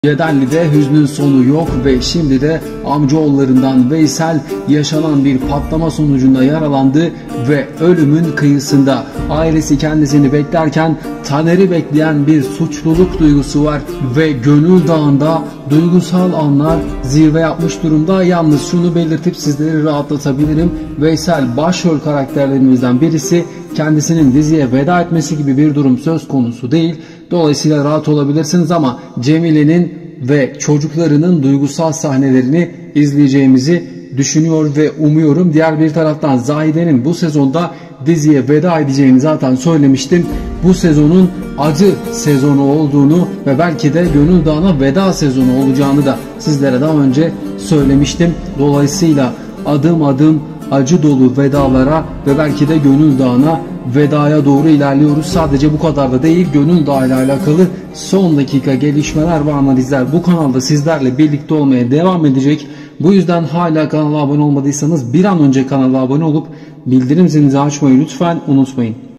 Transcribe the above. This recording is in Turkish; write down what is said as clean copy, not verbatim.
Yedelli'de hüznün sonu yok ve şimdi de amcaoğullarından Veysel yaşanan bir patlama sonucunda yaralandı ve ölümün kıyısında. Ailesi kendisini beklerken Taner'i bekleyen bir suçluluk duygusu var ve Gönül Dağı'nda duygusal anlar zirve yapmış durumda. Yalnız şunu belirtip sizleri rahatlatabilirim: Veysel başrol karakterlerimizden birisi, kendisinin diziye veda etmesi gibi bir durum söz konusu değil. Dolayısıyla rahat olabilirsiniz ama Cemile'nin ve çocuklarının duygusal sahnelerini izleyeceğimizi düşünüyor ve umuyorum. Diğer bir taraftan Zahide'nin bu sezonda diziye veda edeceğini zaten söylemiştim. Bu sezonun acı sezonu olduğunu ve belki de Gönül Dağı'na veda sezonu olacağını da sizlere daha önce söylemiştim. Dolayısıyla adım adım acı dolu vedalara ve belki de Gönül Dağı'na vedaya doğru ilerliyoruz. Sadece bu kadar da değil, Gönül Dağı ile alakalı son dakika gelişmeler ve analizler bu kanalda sizlerle birlikte olmaya devam edecek. Bu yüzden hala kanala abone olmadıysanız bir an önce kanala abone olup bildirim zilinizi açmayı lütfen unutmayın.